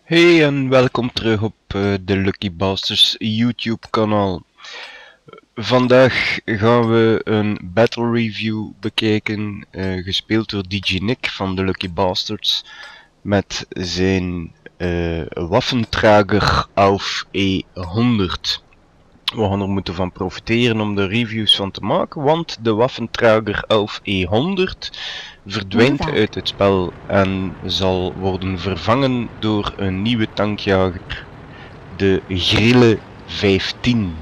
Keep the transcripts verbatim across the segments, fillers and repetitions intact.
Hey en welkom terug op uh, de Lucky Bastards YouTube kanaal. Vandaag gaan we een battle review bekijken, uh, gespeeld door D J Nick van de Lucky Bastards met zijn uh, waffentrager Auf E honderd. We gaan er moeten van profiteren om er reviews van te maken, want de waffentrager Auf E honderd verdwijnt uit het spel en zal worden vervangen door een nieuwe tankjager, de Grille vijftien.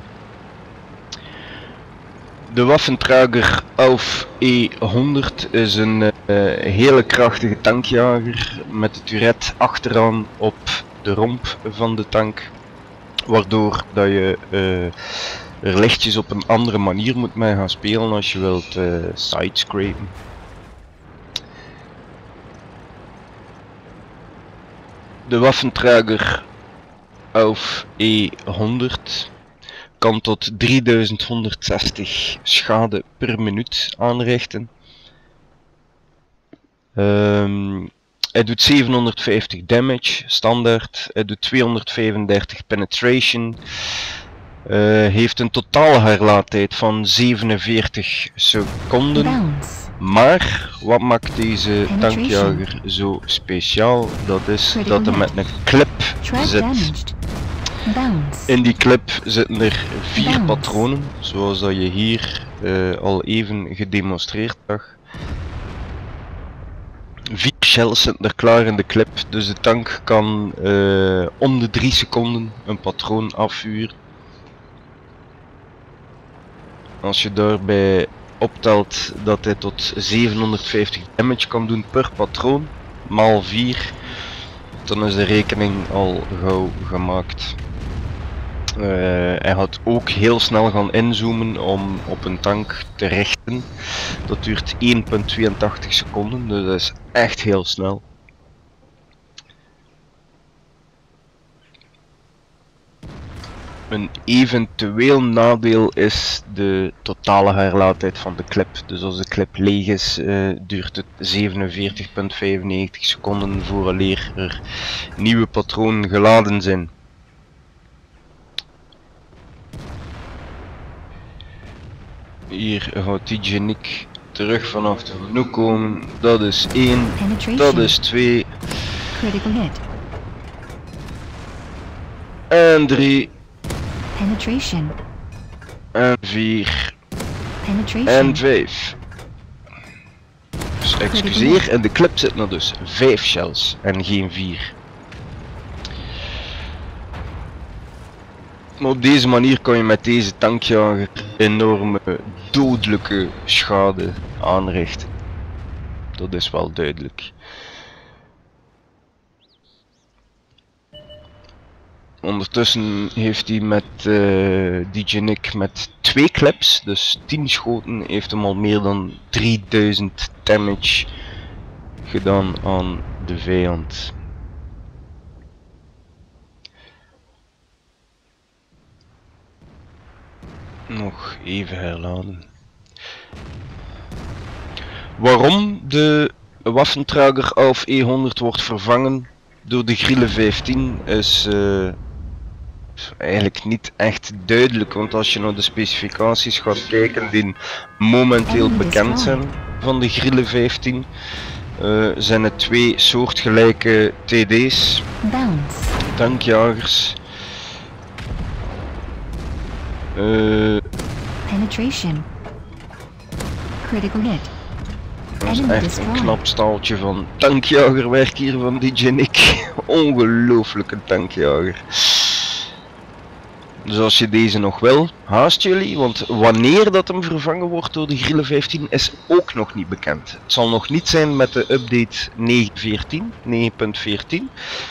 De waffentrager Auf E honderd is een uh, hele krachtige tankjager met de turret achteraan op de romp van de tank, waardoor dat je uh, er lichtjes op een andere manier moet mee gaan spelen als je wilt uh, sidescrapen. De waffentrager Auf E honderd kan tot drieduizend honderdzestig schade per minuut aanrichten. Um, hij doet zevenhonderdvijftig damage standaard, hij doet tweehonderdvijfendertig penetration, uh, heeft een totale herlaattijd van zevenenveertig seconden. Maar wat maakt deze tankjager zo speciaal? Dat is dat hij met een clip zit. In die clip zitten er vier patronen, zoals dat je hier uh, al even gedemonstreerd zag. Vier shells zitten er klaar in de clip, dus de tank kan uh, om de drie seconden een patroon afvuren. Als je daarbij optelt dat hij tot zevenhonderdvijftig damage kan doen per patroon, maal vier, dan is de rekening al gauw gemaakt. Uh, hij gaat ook heel snel gaan inzoomen om op een tank te richten. Dat duurt één komma tweeëntachtig seconden, dus dat is echt heel snel. Een eventueel nadeel is de totale herlaattijd van de clip. Dus als de clip leeg is, uh, duurt het zevenenveertig komma vijfennegentig seconden vooraleer er nieuwe patronen geladen zijn. Hier gaat D J Nick terug vanaf de menu komen. Dat is één, dat is twee, en drie, Penetration. en vier, Penetration. en vijf. Dus excuseer, in de clip zitten er dus vijf shells en geen vier. Maar op deze manier kan je met deze tankjager enorme dodelijke schade aanrichten. Dat is wel duidelijk. Ondertussen heeft hij met uh, D J Nick met twee clips, dus tien schoten, heeft hem al meer dan drieduizend damage gedaan aan de vijand. Nog even herladen. Waarom de waffentrager Auf E honderd wordt vervangen door de Grille vijftien is uh, eigenlijk niet echt duidelijk, want als je naar de specificaties gaat kijken die momenteel bekend zijn van de Grille vijftien, uh, zijn het twee soortgelijke T D's, tankjagers. Uh, Penetration. Critical hit. Dat is echt een knap staaltje van tankjagerwerk hier van D J Nick. Ongelooflijke tankjager. Dus als je deze nog wil, haast jullie, want wanneer dat hem vervangen wordt door de Grille vijftien is ook nog niet bekend. Het zal nog niet zijn met de update negen punt veertien.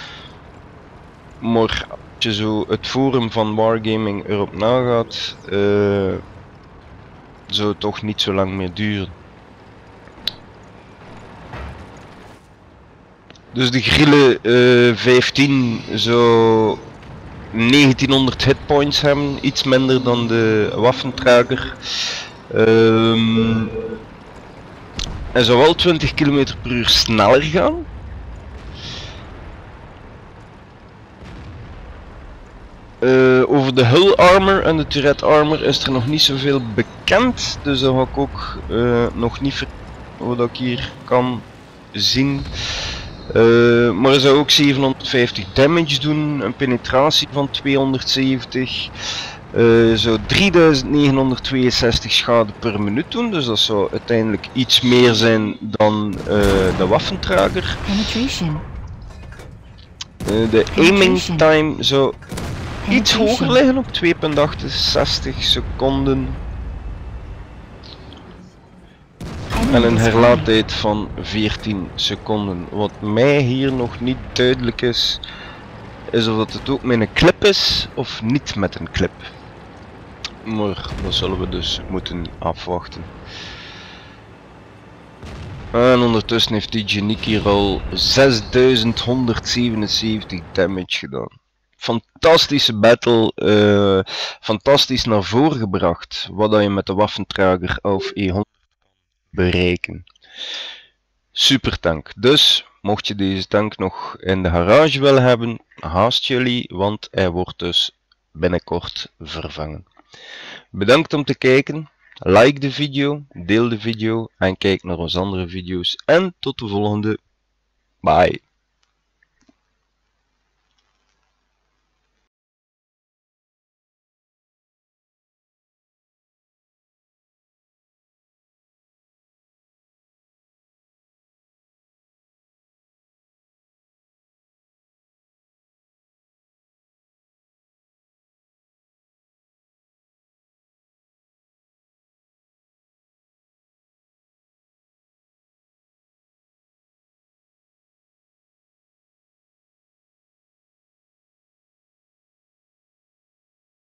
Maar als je zo het forum van Wargaming erop nagaat, uh, zou het toch niet zo lang meer duren. Dus de Grille uh, vijftien zou negentienhonderd hitpoints hebben, iets minder dan de waffentrager. Um, hij zou wel twintig kilometer per uur sneller gaan. over de hull armor en de turret armor is er nog niet zoveel bekend, dus dat ga ik ook uh, nog niet ver wat ik hier kan zien. Uh, maar hij zou ook zevenhonderdvijftig damage doen, een penetratie van tweehonderdzeventig, uh, zou drieduizend negenhonderdtweeënzestig schade per minuut doen, dus dat zou uiteindelijk iets meer zijn dan uh, de waffentrager. Penetration. Uh, de aiming time zou iets hoger liggen op twee komma achtenzestig seconden. En een herlaadtijd van veertien seconden. Wat mij hier nog niet duidelijk is, is of dat het ook met een clip is of niet met een clip. Maar dat zullen we dus moeten afwachten. En ondertussen heeft die Geniek hier al zesduizend honderdzevenenzeventig damage gedaan. Fantastische battle, uh, fantastisch naar voren gebracht, wat dat je met de waffentrager of E honderd bereiken. Super tank. Dus mocht je deze tank nog in de garage willen hebben, haast jullie, want hij wordt dus binnenkort vervangen. Bedankt om te kijken. Like de video, deel de video en kijk naar onze andere video's. En tot de volgende. Bye.